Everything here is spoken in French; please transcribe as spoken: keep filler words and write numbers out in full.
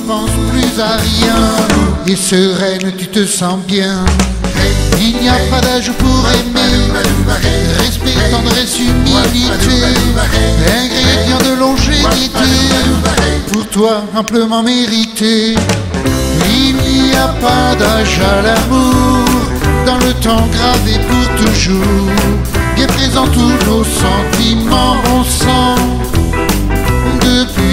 penses plus à rien et sereine tu te sens bien. Il n'y a pas d'âge pour aimer, respect, tendresse, humilité, ingrédients de longévité, pour toi amplement mérité. Il n'y a pas d'âge à l'amour, dans le temps gravé pour toujours, bien présent tous nos sentiments, on sent depuis